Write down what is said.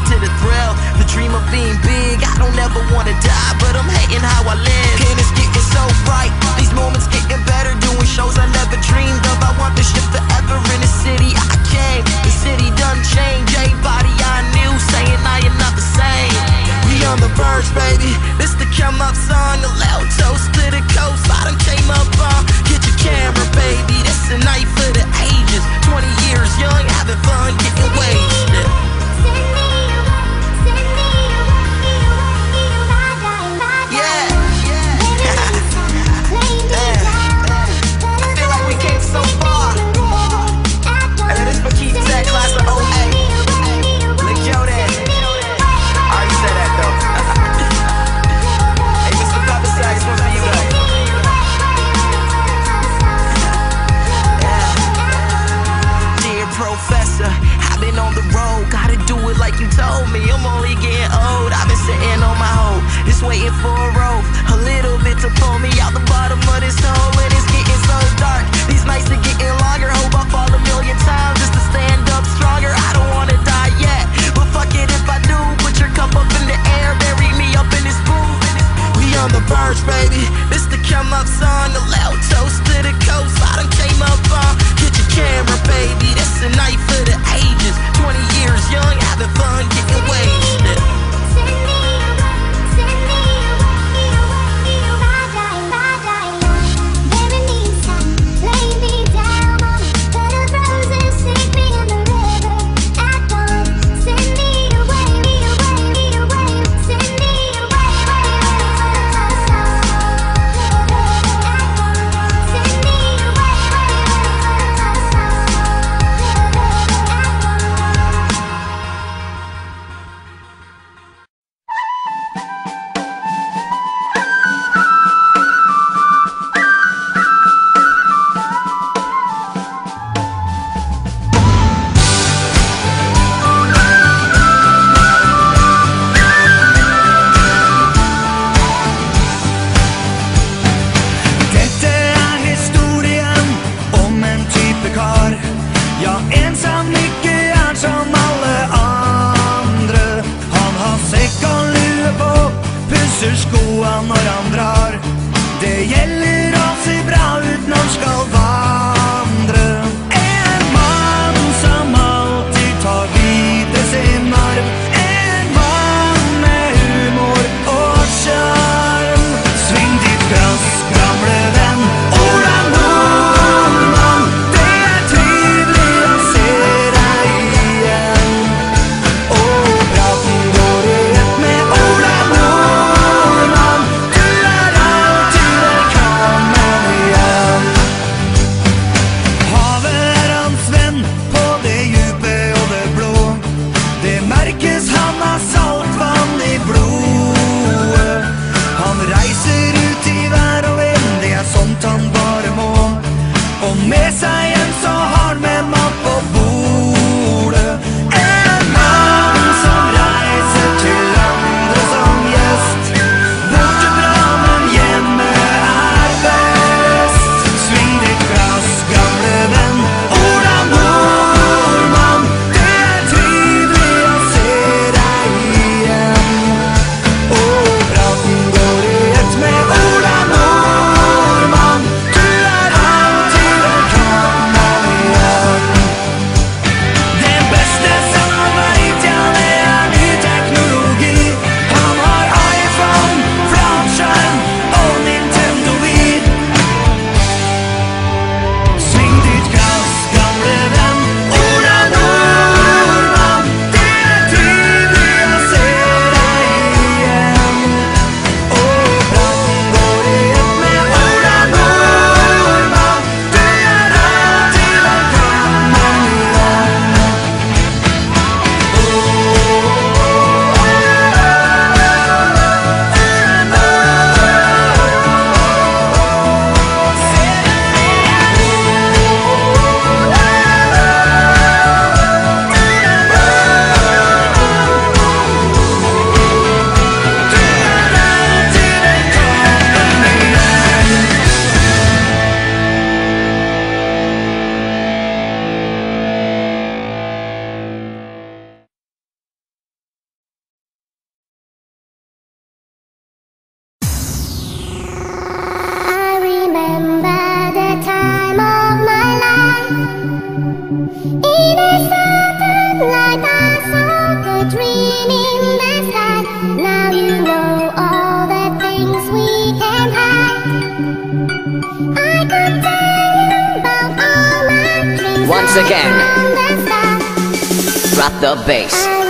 to the thrill, the dream of being big. I don't ever wanna die, but I'm hating how I live. And it's getting so bright, these moments getting better, doing shows I never dreamed of. I want this shit forever in the city I came. The city done changed, everybody I knew saying I am not the same. We on the verge, baby, this the come up song. A little toast to the coast, I done came up on. Get your camera, baby, this a night for the ages. 20 years young, having fun, getting wasted. Like you told me, I'm only getting old. I've been sitting on my hoe, just waiting for a rope, a little bit to pull me out the bottom of this hole. And it's getting so dark, these nights are getting longer. Hope I fall a million times just to stand up stronger. I don't wanna die yet, but fuck it if I do. Put your cup up in the air, bury me up in this booth. We on the verge, baby, this the come up song. A loud toast to the coast, I done came up on. Get your camera, baby, this a night for the ages. 20 years young, having fun, getting wasted. once again. Drop the bass.